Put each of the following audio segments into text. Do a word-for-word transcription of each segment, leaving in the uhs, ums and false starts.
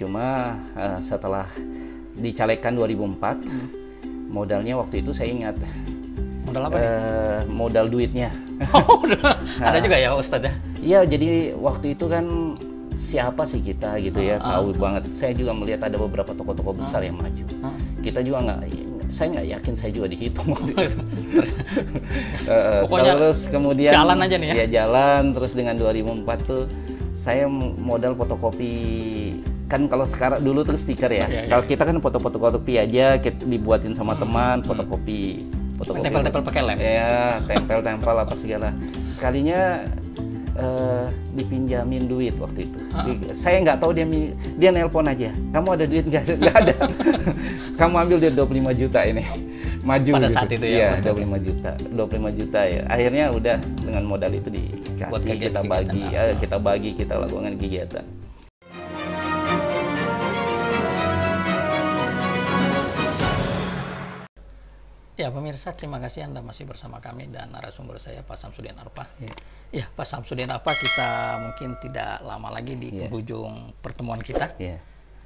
Cuma uh, setelah dicalekkan dua ribu empat, hmm. modalnya waktu itu saya ingat. Modal apa? Uh, modal duitnya. Oh, ada juga ya Ustadz ya? Iya, jadi waktu itu kan siapa sih kita gitu ya, uh, tahu uh, banget. Saya juga melihat ada beberapa tokoh-tokoh besar uh, yang maju. Uh, kita juga nggak, saya nggak yakin saya juga dihitung waktu itu. uh, Pokoknya terus kemudian jalan aja nih ya? Ya jalan, terus dengan dua ribu empat tuh saya modal fotokopi. Kan kalau sekarang dulu tuh stiker ya, oh, iya, iya. Kalau kita kan foto-fotokopi aja, kita dibuatin sama hmm, teman, hmm. fotokopi. Tempel-tempel pakai lem. Ya, tempel-tempel apa segala. Sekalinya uh, dipinjamin duit waktu itu. Uh-huh. Saya nggak tahu dia dia nelpon aja. Kamu ada duit nggak? Nggak ada. Kamu ambil dia dua puluh lima juta ini. Maju. Pada gitu. saat itu ya. Iya, dua puluh lima juta. dua puluh lima juta ya. Akhirnya udah dengan modal itu dikasih, kita bagi, ya, kita bagi, kita lakukan kegiatan. Ya pemirsa, terima kasih Anda masih bersama kami dan narasumber saya Pak Samsudin Arpa. Ya, ya Pak Samsudin Arpa, kita mungkin tidak lama lagi di yeah. penghujung pertemuan kita. Yeah.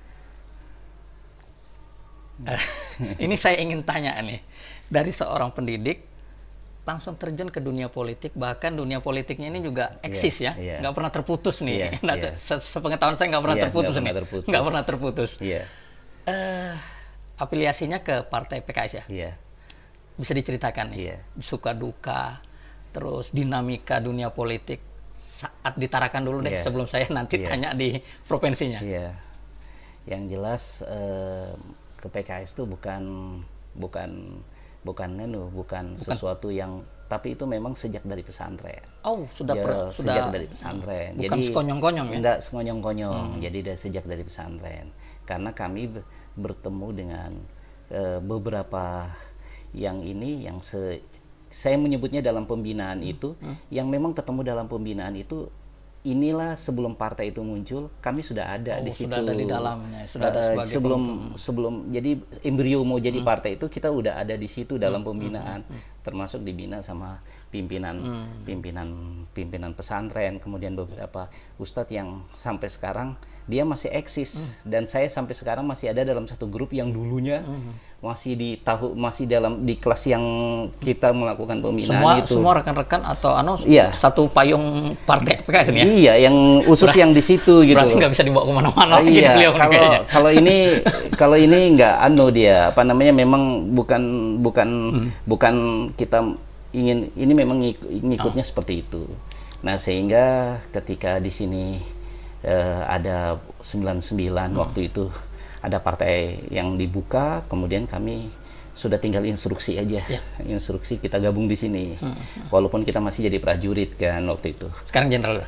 Uh, ini saya ingin tanya nih, dari seorang pendidik langsung terjun ke dunia politik, bahkan dunia politiknya ini juga eksis yeah. ya, yeah. nggak pernah terputus nih. Yeah. Yeah. Sepengetahuan saya nggak pernah, yeah, terputus nih, nggak pernah terputus. Yeah. Uh, afiliasinya ke partai P K S ya. Yeah. Bisa diceritakan nih, yeah. suka duka, terus dinamika dunia politik saat ditarakan dulu deh, yeah. sebelum saya nanti yeah. tanya di provinsinya. Yeah. Yang jelas eh, ke P K S itu bukan bukan bukan nenu, bukan, bukan sesuatu yang, tapi itu memang sejak dari pesantren. Oh, sudah ya, per, sejak sudah dari pesantren. Bukan jadi sekonyong-konyong ya? Enggak sekonyong-konyong. Hmm. Jadi dari sejak dari pesantren. Karena kami bertemu dengan eh, beberapa yang ini yang se, saya menyebutnya dalam pembinaan hmm. itu hmm. yang memang ketemu dalam pembinaan itu, inilah sebelum partai itu muncul kami sudah ada oh, di situ, sudah ada di dalamnya, sudah ada uh, sebelum pemimpin. sebelum jadi embrio mau jadi hmm. partai itu kita udah ada di situ dalam hmm. pembinaan, hmm. termasuk dibina sama pimpinan hmm. pimpinan pimpinan pesantren, kemudian beberapa ustadz yang sampai sekarang dia masih eksis hmm. dan saya sampai sekarang masih ada dalam satu grup yang dulunya hmm. masih di tahu masih dalam di kelas yang kita melakukan pembinaan semua, itu. Semua rekan-rekan atau anu iya. satu payung partai P K S ini ya? Iya, yang usus yang di situ gitu. Berarti nggak bisa dibawa kemana-mana. Uh, iya, kalau kalau ini kalau ini nggak anu dia apa namanya memang bukan bukan hmm. bukan kita ingin, ini memang ngik, ngikutnya oh. seperti itu. Nah sehingga ketika di sini uh, ada sembilan puluh sembilan hmm. waktu itu ada partai yang dibuka, kemudian kami sudah tinggal instruksi aja, ya. instruksi kita gabung di sini, hmm. walaupun kita masih jadi prajurit kan waktu itu. Sekarang jenderal.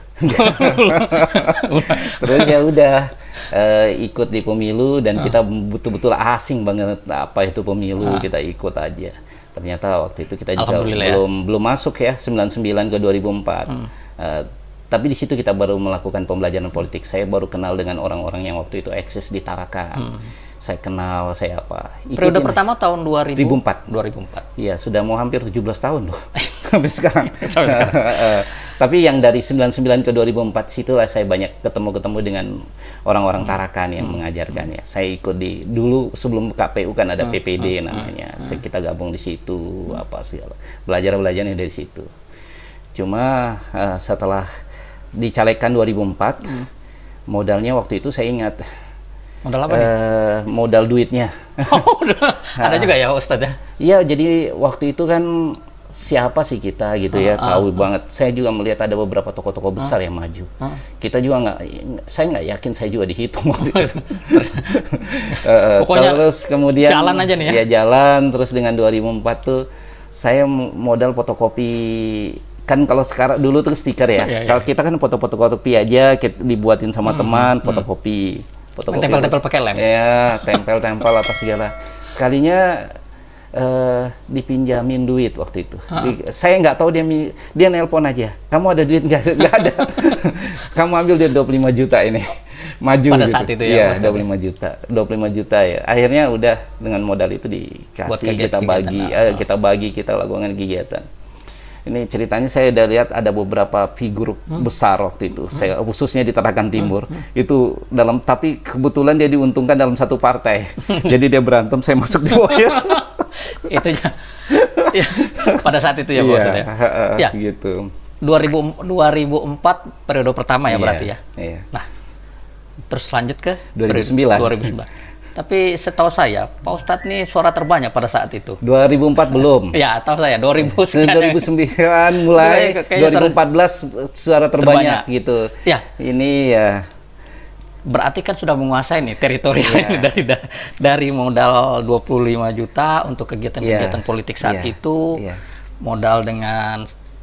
Terus ya udah uh, ikut di pemilu dan hmm. kita betul-betul asing banget apa itu pemilu, hmm. kita ikut aja. Ternyata waktu itu kita juga belum ya. belum masuk ya sembilan puluh sembilan ke dua ribu empat. Hmm. Uh, tapi di situ kita baru melakukan pembelajaran politik. Saya baru kenal dengan orang-orang yang waktu itu eksis di Tarakan. Hmm. Saya kenal, saya apa. Periode pertama tahun dua ribu empat. dua ribu empat. Iya, sudah mau hampir tujuh belas tahun loh. Sampai sekarang. Sampai sekarang. uh, tapi yang dari sembilan puluh sembilan ke dua ribu empat situlah saya banyak ketemu-ketemu dengan orang-orang hmm. Tarakan yang hmm. mengajarkannya. Hmm. Saya ikut di dulu sebelum K P U kan ada hmm. P P D hmm. namanya. Hmm. Kita gabung di situ hmm. apa segala. Belajar-belajarnya dari situ. Cuma uh, setelah dicalekkan dua ribu empat, hmm. modalnya waktu itu saya ingat. Modal apa uh, nih? Modal duitnya. Oh, ada juga ya Ustadz ya? Iya, jadi waktu itu kan siapa sih kita gitu uh, ya, uh, tahu uh, banget. Saya juga melihat ada beberapa tokoh-tokoh besar uh, yang maju. Uh, kita juga nggak, saya nggak yakin saya juga dihitung waktu itu. uh, Pokoknya terus kemudian jalan aja nih ya? Ya jalan, terus dengan dua ribu empat tuh saya modal fotokopi. Kan kalau sekarang dulu tuh stiker ya, yeah, yeah. kalau kita kan foto-fotokopi aja, kita dibuatin sama hmm, teman, hmm. fotokopi. Tempel-tempel pakai lem. Ya, tempel-tempel apa segala. Sekalinya uh, dipinjamin duit waktu itu. Di, saya nggak tahu dia dia nelpon aja. Kamu ada duit nggak? Nggak ada. Kamu ambil dia dua puluh lima juta ini. Maju pada gitu. saat itu ya. Iya, dua puluh lima juta. dua puluh lima juta ya. Akhirnya udah dengan modal itu dikasih, kita bagi, uh, kita bagi, kita lakukan kegiatan. Ini ceritanya saya udah lihat ada beberapa figur hmm. besar waktu itu. Hmm. Saya khususnya di Tarakan Timur. Hmm. Itu dalam tapi kebetulan dia diuntungkan dalam satu partai. Jadi dia berantem, saya masuk di bawahnya. Itu ya, ya. Pada saat itu ya Bos ya. Ya. Gitu. dua ribu empat periode pertama ya yeah, berarti ya. Iya. Nah, terus lanjut ke dua ribu sembilan. dua ribu sembilan. Tapi setahu saya, Pak Ustadz nih suara terbanyak pada saat itu. dua ribu empat belum. Ya, tahu saya dua ribu sekian. dua ribu sembilan mulai dua ribu empat belas suara terbanyak, terbanyak gitu. Ya. Ini ya. Berarti kan sudah menguasai nih teritorial yeah. dari dari modal dua puluh lima juta untuk kegiatan-kegiatan yeah. politik saat yeah. itu, yeah. modal dengan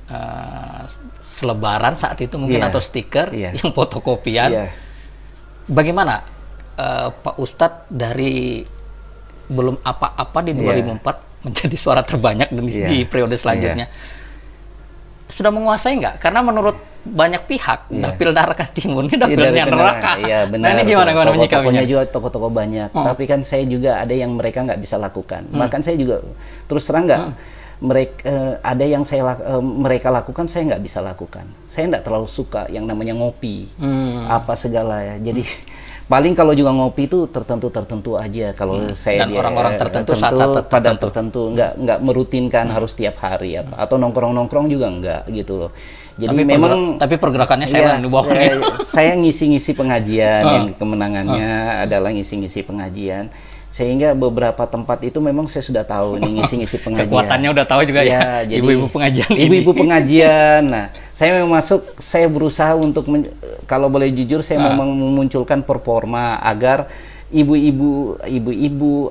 uh, selebaran saat itu mungkin yeah. atau stiker yeah. yang fotokopian. Yeah. Bagaimana uh, Pak Ustadz dari belum apa-apa di dua ribu empat yeah. menjadi suara terbanyak di, yeah. di periode selanjutnya? Yeah. Sudah menguasai nggak? Karena menurut banyak pihak, yeah. dapil Tarakan Timur ini dapilnya neraka. Iya benar. Nah, ini gimana gimana menyikapinya? Tokohnya juga tokoh-tokoh banyak, oh. tapi kan saya juga ada yang mereka nggak bisa lakukan. Hmm. Bahkan saya juga terus terang nggak, hmm. mereka uh, ada yang saya uh, mereka lakukan saya nggak bisa lakukan. Saya nggak terlalu suka yang namanya ngopi, hmm. apa segala ya. Jadi hmm. paling kalau juga ngopi itu tertentu-tertentu aja. Kalau hmm. saya dan orang-orang tertentu, tertentu saat-saat pada tertentu, tertentu nggak nggak merutinkan hmm. harus tiap hari apa, atau nongkrong-nongkrong juga nggak gitu loh. Jadi tapi memang tapi pergerakannya saya ya, di bawah ya, saya ngisi-ngisi pengajian oh. yang kemenangannya oh. adalah ngisi-ngisi pengajian, sehingga beberapa tempat itu memang saya sudah tahu nih ngisi-ngisi pengajian. Kekuatannya udah tahu juga ya. Ibu-ibu pengajian. Ibu-ibu pengajian. Nah, saya memang masuk, saya berusaha untuk kalau boleh jujur saya memang oh. memunculkan performa agar ibu-ibu, ibu-ibu,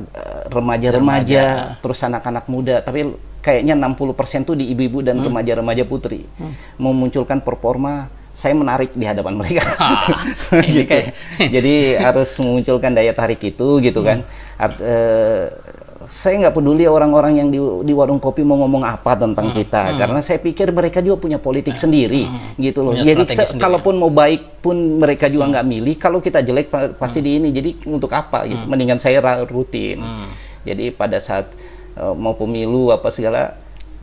remaja-remaja, terus anak-anak muda, tapi kayaknya enam puluh persen tuh di ibu-ibu dan remaja-remaja putri hmm. memunculkan performa, saya menarik di hadapan mereka. Ah, gitu. Kayak... Jadi harus memunculkan daya tarik itu gitu hmm. kan. Art, eh, saya nggak peduli orang-orang yang di, di warung kopi mau ngomong apa tentang hmm. kita, hmm. karena saya pikir mereka juga punya politik hmm. sendiri hmm. gitu loh. Punya jadi se- kalaupun mau baik pun mereka juga nggak hmm. milih, kalau kita jelek pasti hmm. di ini. Jadi untuk apa gitu? Hmm. Mendingan saya rutin. Hmm. Jadi pada saat mau pemilu apa segala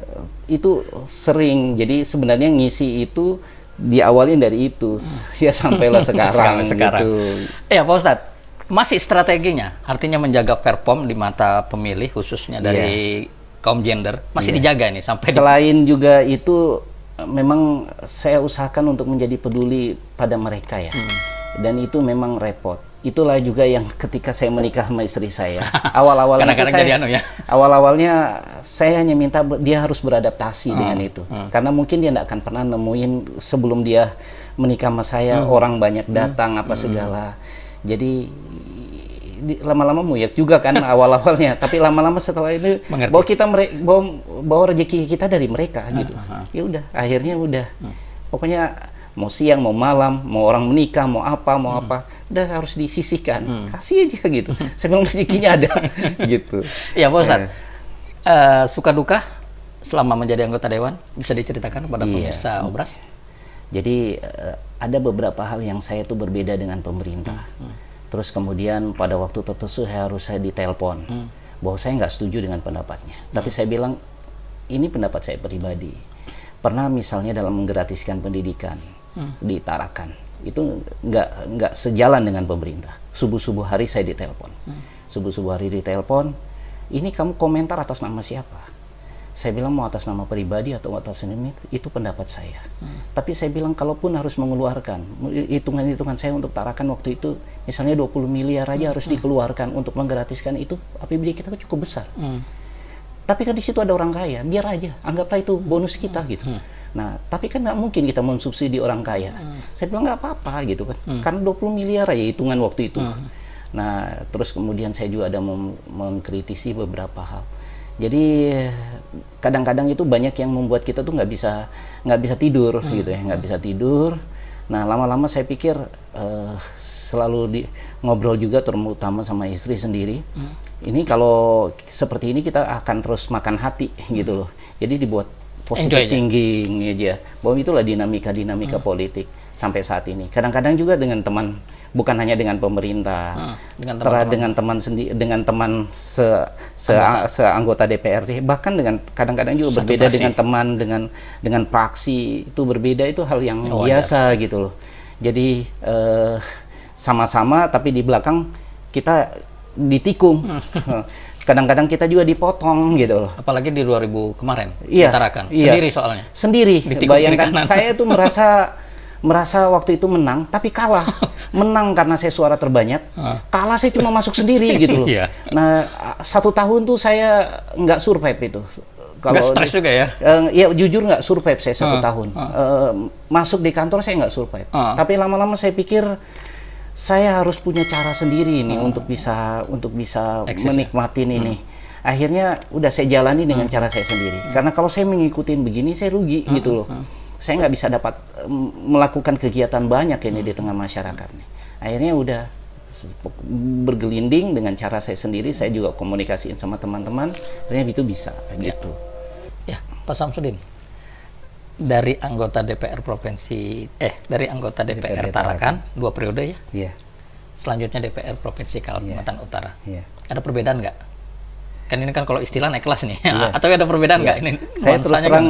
itu sering, jadi sebenarnya ngisi itu diawalin dari itu hmm. ya sampailah sekarang. sekarang. Gitu. Ya Pak Ustadz, masih strateginya, artinya menjaga perform di mata pemilih khususnya dari yeah. kaum gender masih yeah. dijaga nih sampai. Selain di... juga itu memang saya usahakan untuk menjadi peduli pada mereka ya, hmm. dan itu memang repot. Itulah juga yang ketika saya menikah sama istri saya. Awal-awalnya saya, anu ya? awal-awalnya saya hanya minta dia harus beradaptasi hmm. dengan itu. Hmm. Karena mungkin dia tidak akan pernah nemuin sebelum dia menikah sama saya, hmm. orang banyak datang, hmm. apa segala. Jadi lama-lama muyek juga kan awal-awalnya. Tapi lama-lama setelah itu, mengerti. bahwa kita bawa, bawa rezeki kita dari mereka gitu. Uh-huh. Ya udah, akhirnya udah. Hmm. Pokoknya mau siang, mau malam, mau orang menikah, mau apa, mau hmm. apa, udah harus disisihkan, hmm. kasih aja gitu. Saya bilang rezekinya ada, gitu. Ya Pak Ustadz, eh. uh, suka duka selama menjadi anggota dewan bisa diceritakan kepada iya. pemirsa Obras? Jadi uh, ada beberapa hal yang saya tuh berbeda dengan pemerintah. Hmm. Terus kemudian pada waktu tertentu saya harus saya ditelepon hmm. bahwa saya nggak setuju dengan pendapatnya. Hmm. Tapi saya bilang ini pendapat saya pribadi. Pernah misalnya dalam menggratiskan pendidikan. Hmm. di Tarakan itu nggak nggak sejalan dengan pemerintah. Subuh-subuh hari saya ditelepon, hmm. subuh-subuh hari ditelepon, ini kamu komentar atas nama siapa? Saya bilang mau atas nama pribadi atau atas ini, itu pendapat saya. Hmm. Tapi saya bilang kalaupun harus mengeluarkan hitungan-hitungan saya untuk Tarakan waktu itu, misalnya dua puluh miliar aja hmm. harus dikeluarkan untuk menggratiskan itu, A P B D kita cukup besar. Hmm. Tapi kan di situ ada orang kaya, biar aja, anggaplah itu bonus kita gitu. Hmm. Nah, tapi kan nggak mungkin kita mensubsidi orang kaya. Hmm. Saya bilang nggak apa-apa gitu kan, hmm. karena dua puluh miliar aja hitungan waktu itu. Hmm. Nah, terus kemudian saya juga ada mem mengkritisi beberapa hal. Jadi kadang-kadang itu banyak yang membuat kita tuh nggak bisa nggak bisa tidur hmm. gitu ya, nggak bisa tidur. Nah, lama-lama saya pikir uh, selalu di, ngobrol juga terutama sama istri sendiri. Hmm. Ini kalau seperti ini kita akan terus makan hati gitu loh. Jadi dibuat positive thinking aja. Bahwa itulah dinamika-dinamika hmm. politik sampai saat ini. Kadang-kadang juga dengan teman, bukan hanya dengan pemerintah, hmm. dengan teman dengan teman sendiri, dengan teman se, se anggota. seanggota D P R D, bahkan dengan kadang-kadang juga Satu berbeda fraksi. dengan teman, dengan dengan praksi, itu berbeda, itu hal yang oh, biasa wajar. gitu loh. Jadi eh, sama-sama tapi di belakang kita ditikung. Kadang-kadang kita juga dipotong gitu loh. Apalagi di dua ribu kemarin, iya, ditarakan. Iya. Sendiri soalnya. Sendiri. Bayangkan, saya tuh merasa merasa waktu itu menang, tapi kalah. Menang karena saya suara terbanyak, kalah saya cuma masuk sendiri gitu loh. Iya. Nah, satu tahun tuh saya nggak survive itu. Kalau nggak stres juga ya? Uh, ya jujur nggak survive saya satu uh, tahun. Uh. Uh, masuk di kantor saya nggak survive. Uh. Tapi lama-lama saya pikir saya harus punya cara sendiri nih uh. untuk bisa untuk bisa Eksis, menikmatin ya? ini. Uh. Akhirnya udah saya jalani dengan uh. cara saya sendiri. Uh. Karena kalau saya mengikutin begini saya rugi uh. gitu loh. Uh. Saya nggak bisa dapat um, melakukan kegiatan banyak ini uh. di tengah masyarakat nih. Akhirnya udah bergelinding dengan cara saya sendiri. Saya juga komunikasiin sama teman-teman. Akhirnya itu bisa gitu. Ya, Pak Samsudin, dari anggota D P R provinsi, eh dari anggota D P R, D P R Tarakan, dua periode ya? Iya. Selanjutnya D P R provinsi Kalimantan yeah. Utara. Yeah. Ada perbedaan nggak? Kan ini kan kalau istilah naik kelas nih. Yeah. Atau ada perbedaan nggak? Yeah. Ini saya terus terang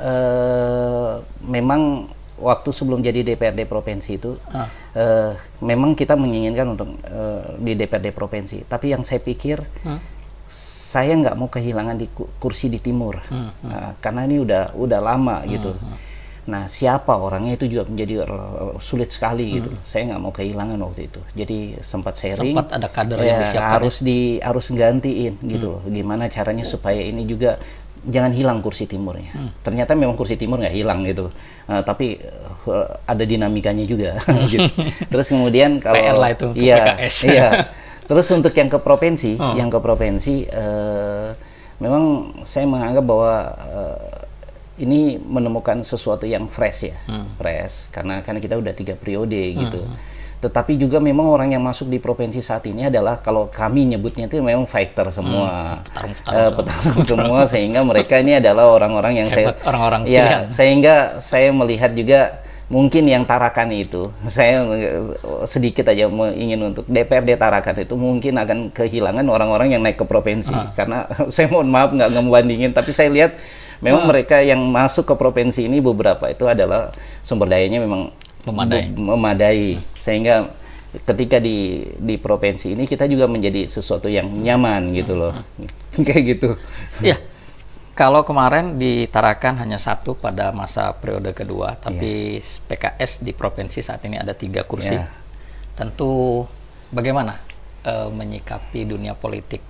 uh, memang waktu sebelum jadi D P R D provinsi itu, ah. uh, memang kita menginginkan untuk uh, di D P R D provinsi. Tapi yang saya pikir. Hmm? Saya nggak mau kehilangan di kursi di timur, hmm, hmm. Nah, karena ini udah udah lama hmm, gitu. Hmm. Nah, siapa orangnya itu juga menjadi uh, sulit sekali hmm. gitu. Saya nggak mau kehilangan waktu itu. Jadi sempat sharing. Sempat ada kader ya, yang disiapkan. Harus di harus gantiin gitu. Hmm. Gimana caranya supaya ini juga jangan hilang kursi timurnya. Hmm. Ternyata memang kursi timur nggak hilang gitu. Uh, tapi uh, ada dinamikanya juga. gitu. Terus kemudian kalau P R lah itu iya, P K S. Iya. Terus untuk yang ke provinsi, oh. yang ke provinsi, uh, memang saya menganggap bahwa uh, ini menemukan sesuatu yang fresh ya, hmm. fresh, karena kan kita udah tiga periode gitu. Hmm. Tetapi juga memang orang yang masuk di provinsi saat ini adalah kalau kami nyebutnya itu memang fighter semua, hmm. petarung-petarung uh, petarung semua, sehingga mereka ini adalah orang-orang yang Hebat, saya, orang-orang ya, pilihan. Sehingga saya melihat juga. Mungkin yang Tarakan itu, saya sedikit aja ingin untuk D P R D Tarakan itu mungkin akan kehilangan orang-orang yang naik ke provinsi. Ah. Karena saya mohon maaf nggak ngebandingin, tapi saya lihat memang ah. mereka yang masuk ke provinsi ini beberapa itu adalah sumber dayanya memang memadai. memadai. Sehingga ketika di di provinsi ini kita juga menjadi sesuatu yang nyaman gitu loh. Kayak gitu. Iya. Kalau kemarin di Tarakan hanya satu pada masa periode kedua, tapi yeah. P K S di provinsi saat ini ada tiga kursi. Yeah. Tentu bagaimana uh, menyikapi dunia politik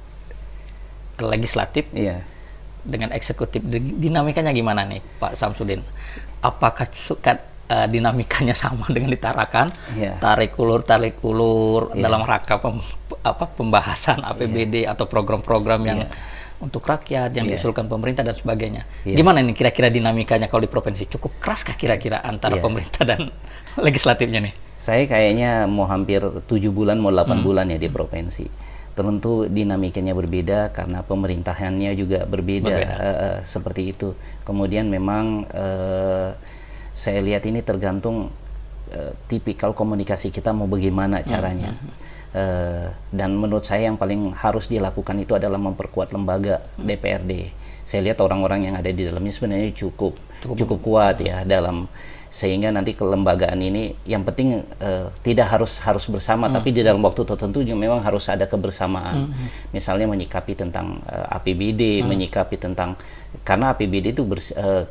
legislatif yeah. dengan eksekutif, dinamikanya gimana nih Pak Samsudin? Apakah suka uh, dinamikanya sama dengan di Tarakan? Yeah. Tarik ulur, tarik ulur yeah. dalam rangka pem, apa, pembahasan A P B D yeah. atau program-program yang yeah. untuk rakyat yang yeah. diusulkan pemerintah dan sebagainya. Yeah. Gimana nih kira-kira dinamikanya kalau di provinsi? Cukup keras kah kira-kira antara yeah. pemerintah dan legislatifnya nih? Saya kayaknya mau hampir tujuh bulan, mau delapan hmm. bulan ya di provinsi. Tentu dinamikanya berbeda karena pemerintahannya juga berbeda, berbeda. Uh, seperti itu. Kemudian memang uh, saya lihat ini tergantung uh, tipikal komunikasi kita mau bagaimana caranya. Hmm. Hmm. Uh, dan menurut saya yang paling harus dilakukan itu adalah memperkuat lembaga hmm. D P R D. Saya lihat orang-orang yang ada di dalamnya sebenarnya cukup cukup, cukup kuat ya dalam, sehingga nanti kelembagaan ini yang penting uh, tidak harus harus bersama, hmm. tapi di dalam waktu tertentu juga memang harus ada kebersamaan. Hmm. Misalnya menyikapi tentang uh, A P B D, hmm. menyikapi tentang, karena A P B D itu ber, uh,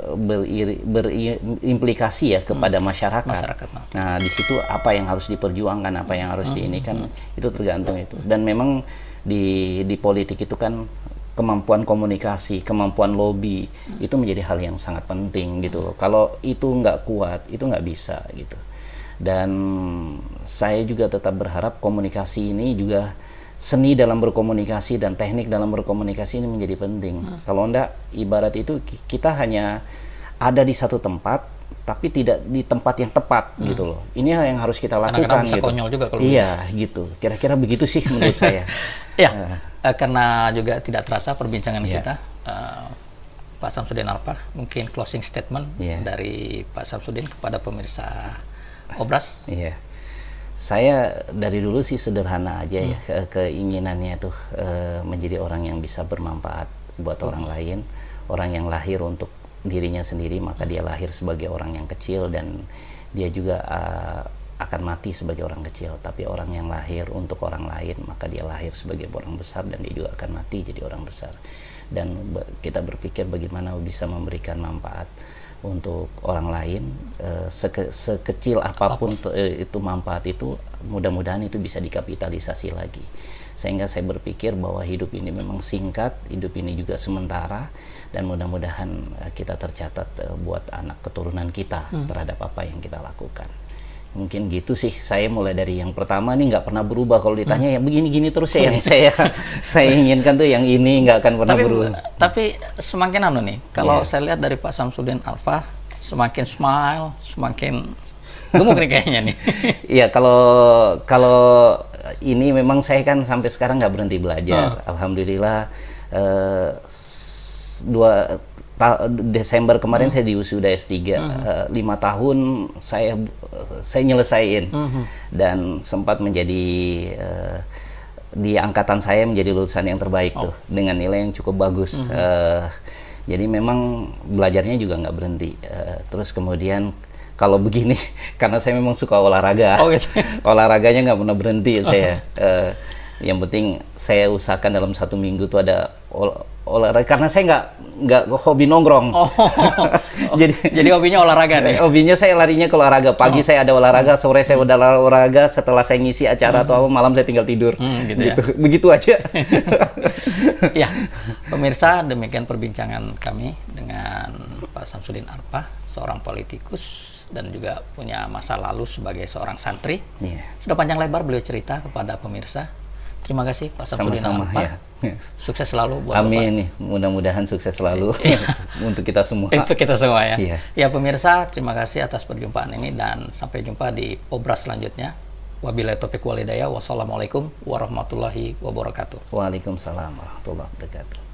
berimplikasi ya kepada hmm. masyarakat. masyarakat. Nah, di situ apa yang harus diperjuangkan, apa yang harus hmm. diinikan, hmm. itu tergantung itu. Dan memang di di politik itu kan kemampuan komunikasi, kemampuan lobby hmm. itu menjadi hal yang sangat penting gitu. Kalau itu nggak kuat, itu nggak bisa gitu. Dan saya juga tetap berharap komunikasi ini juga, seni dalam berkomunikasi dan teknik dalam berkomunikasi ini menjadi penting. Hmm. Kalau enggak, ibarat itu kita hanya ada di satu tempat, tapi tidak di tempat yang tepat hmm. gitu loh. Ini yang harus kita lakukan. Kadang-kadang bisa gitu. Konyol juga kalau iya gitu. Kira-kira begitu sih menurut saya. Ya, uh. karena juga tidak terasa perbincangan yeah. kita uh, Pak Samsudin Alfa, mungkin closing statement yeah. dari Pak Samsudin kepada pemirsa Obras. Iya. Yeah. Saya dari dulu sih sederhana aja hmm. ya, ke keinginannya tuh uh, menjadi orang yang bisa bermanfaat buat hmm. orang lain, orang yang lahir untuk dirinya sendiri, maka dia lahir sebagai orang yang kecil dan dia juga uh, akan mati sebagai orang kecil. Tapi orang yang lahir untuk orang lain, maka dia lahir sebagai orang besar dan dia juga akan mati jadi orang besar. Dan kita berpikir bagaimana bisa memberikan manfaat untuk orang lain, uh, seke, sekecil apapun Apa? uh, itu manfaat itu, mudah-mudahan itu bisa dikapitalisasi lagi. Sehingga saya berpikir bahwa hidup ini memang singkat, hidup ini juga sementara, dan mudah-mudahan uh, kita tercatat uh, buat anak keturunan kita hmm. terhadap apa yang kita lakukan. Mungkin gitu sih, saya mulai dari yang pertama nih nggak pernah berubah. Kalau ditanya hmm. yang begini-gini terus ya, yang saya saya inginkan tuh yang ini nggak akan pernah tapi, berubah. Tapi semakin anu nih, kalau yeah. saya lihat dari Pak Samsudin Alfa, semakin smile, semakin gemuk nih kayaknya nih. Iya, kalau kalau ini memang saya kan sampai sekarang nggak berhenti belajar. Hmm. Alhamdulillah eh, dua Desember kemarin hmm. saya diwisuda S tiga, hmm. uh, lima tahun saya saya nyelesain hmm. dan sempat menjadi uh, di angkatan saya menjadi lulusan yang terbaik oh. tuh dengan nilai yang cukup bagus. Hmm. Uh, jadi memang belajarnya juga nggak berhenti. Uh, terus kemudian kalau begini karena saya memang suka olahraga, oh, gitu. olahraganya nggak pernah berhenti saya. Uh, yang penting saya usahakan dalam satu minggu tuh ada ol olahraga, karena saya nggak nggak hobi nongkrong. Oh, oh, jadi jadi hobinya olahraga nih. Hobinya saya larinya ke olahraga. Pagi oh. saya ada olahraga, sore saya udah olahraga, setelah saya ngisi acara hmm. atau apa, malam saya tinggal tidur. Hmm, gitu, gitu. Ya? Begitu aja. Ya, pemirsa, demikian perbincangan kami dengan Pak Samsudin Alfa, seorang politikus dan juga punya masa lalu sebagai seorang santri. Yeah. Sudah panjang lebar beliau cerita kepada pemirsa. Terima kasih Pak Samsudin Alfa. Ya. Yes. Sukses selalu buat Amin nih, mudah-mudahan sukses selalu untuk kita semua. Untuk kita semua ya. Yeah. Ya pemirsa, terima kasih atas perjumpaan ini dan sampai jumpa di Obras selanjutnya. Wabillahi taufiq wal hidayah. Wassalamualaikum warahmatullahi wabarakatuh. Waalaikumsalam warahmatullahi wabarakatuh.